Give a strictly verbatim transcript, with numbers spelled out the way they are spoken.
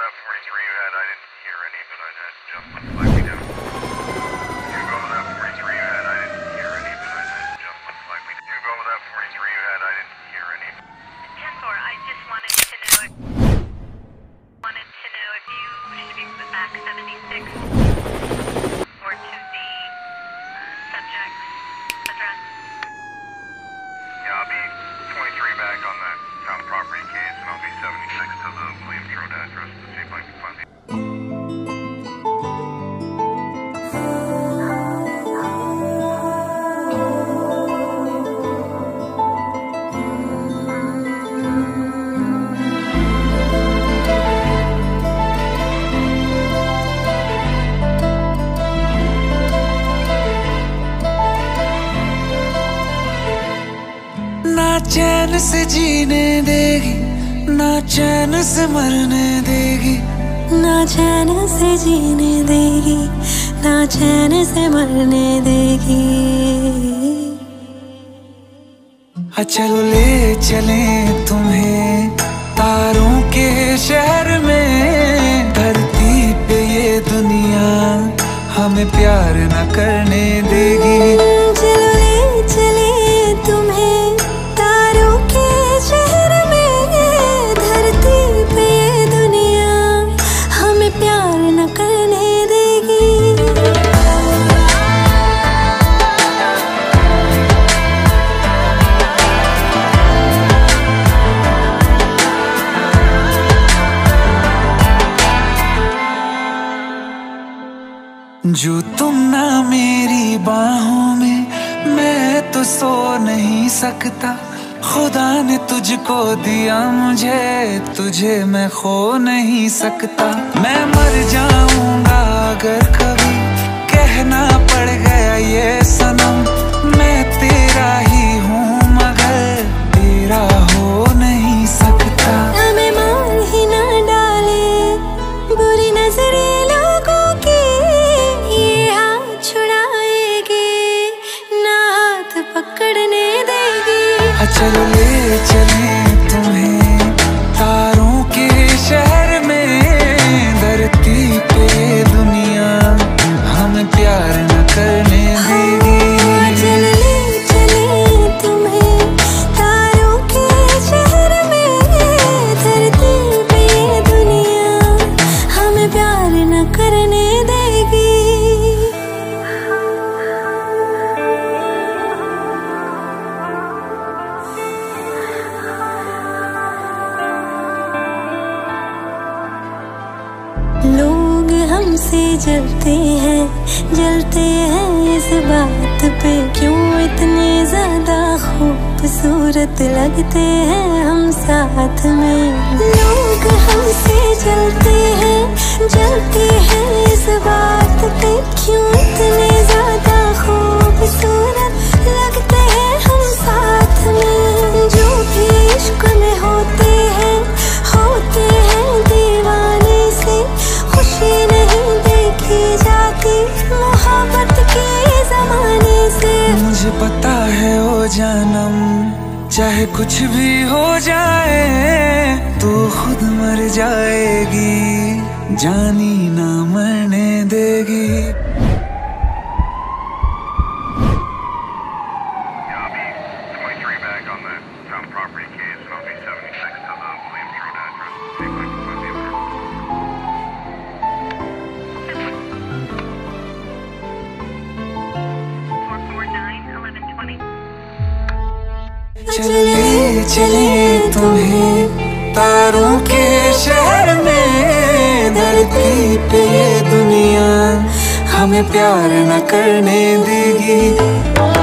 that forty-three you had, I didn't hear any, but I had Justin flag me down. You go with that forty-three you had, I didn't hear any, but I had Justin flag me down. You go with that forty-three you had, I didn't hear any. ten four, I just wanted to know if, wanted to know if you should be put back seventy-six or to the uh, subject's address. Yeah, I'll be twenty-three back on that town property case, and I'll be seventy-six to the Williams Road address to see if I can find the... ना चैन से जीने देगी, ना चैन से मरने देगी, ना चैन से जीने देगी, ना चैन से मरने देगी। चलो ले चले तुम्हें तारों के शहर में, धरती पे ये दुनिया हमें प्यार न करने देगी। चलो ले चले तुम्हें तारों के शहर में, धरती पे ये दुनिया हमें प्यार न करने देगी। जो तुम ना मेरी बाहों में, मैं तो सो नहीं सकता। खुदा ने तुझको दिया मुझे, तुझे मैं खो नहीं सकता। मैं मर जाऊंगा अगर कभी कहना पड़ गया ये सनम, मैं तेरा ही हूँ मगर तेरा हो नहीं सकता। हमें मार ही ना डाले बुरी नजरें लोगों की, ये हाथ छुड़ाएगी ना हाथ पकड़ने देगी। चलो ले चले तुम्हें तारों के शहर में, धरती पे दुनिया हमें प्यार न करने देगी। चलो ले चले तुम्हें तारों के शहर में, धरती पे दुनिया हमें प्यार न करने देगी। लोग हमसे जलते हैं, जलते हैं इस बात पे, क्यों इतने ज्यादा खूबसूरत लगते हैं हम साथ में। लोग हमसे जलते हैं, जलते हैं इस बात पे, क्यों इतने ज्यादा खूबसूरत लगते हैं हम साथ में। जो भी इश्क में होते हैं, होते हैं दीवाने से, खुशी नहीं देखी जाती मोहब्बत के जमाने से। मुझे पता है ओ जानम, चाहे कुछ भी हो जाए तू खुद मर जाएगी, जानी ना मरने देगी। Yeah, I'll be twenty-three back on that town property case, and I'll be seventy-six to the Williams Road address to see if I can find the owner. four four nine, eleven twenty. चले चले तुम्हें तारों के शहर में, धरती पे दुनिया हमें प्यार न करने देगी।